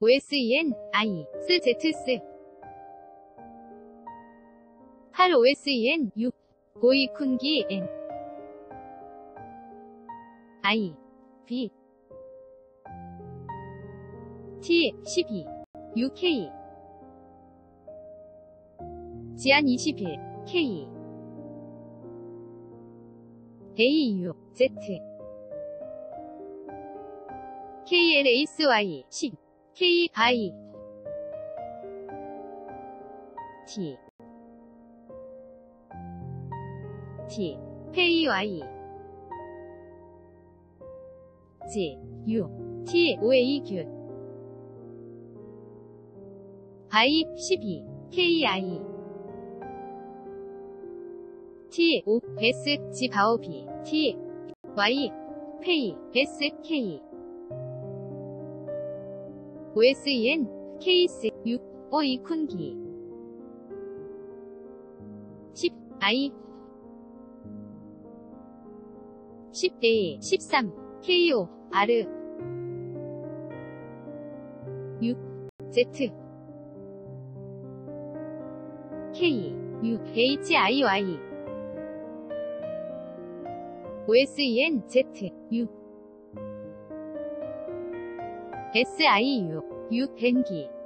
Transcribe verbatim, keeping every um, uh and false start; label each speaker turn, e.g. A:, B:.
A: 오에스이엔, I, 스, Z, 스. 팔 오에스이엔, 육. 고이, 쿤기, N. I, B. T, 십이. 육, K. 지안 이십일, K. 에이유, Z. 케이엘에이스와이, 십. K, I. T. T. 페이와이. G. U. T. 오에이규. I, 십이. K, I. T, O, S, G, 바오비. T. Y. 페이, S, K. 오에스이엔, 케이스, 육. 오이, 쿤기. 십. I. 십 에이, 십삼. 케이오, R. 육. Z. K. U. H, I, Y. 오에스이엔, Z. U. 에스아이유. 육. 벤기.